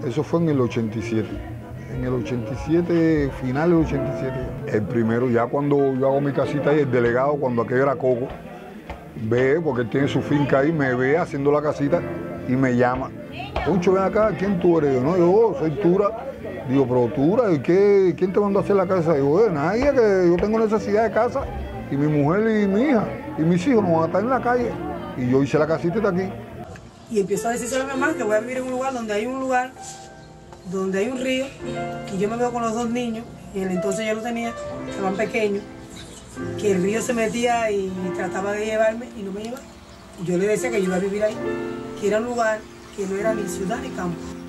Eso fue en el 87. En el 87, final del 87. El primero, ya cuando yo hago mi casita ahí, el delegado, cuando aquello era Coco, ve, porque él tiene su finca ahí, me ve haciendo la casita y me llama. Poncho, ven acá, ¿quién tú eres? Yo, no, yo soy Tura. Digo, pero Tura, ¿y quién te mandó a hacer la casa? Digo, nadie, que yo tengo necesidad de casa. Y mi mujer y mi hija y mis hijos no van a estar en la calle. Y yo hice la casita y está aquí. Y empiezo a decirle a mi mamá que voy a vivir en un lugar donde hay un río, y yo me veo con los dos niños, y en el entonces yo los tenía, estaban pequeños, que el río se metía y trataba de llevarme y no me llevaba. Y yo le decía que yo iba a vivir ahí, que era un lugar que no era ni ciudad ni campo.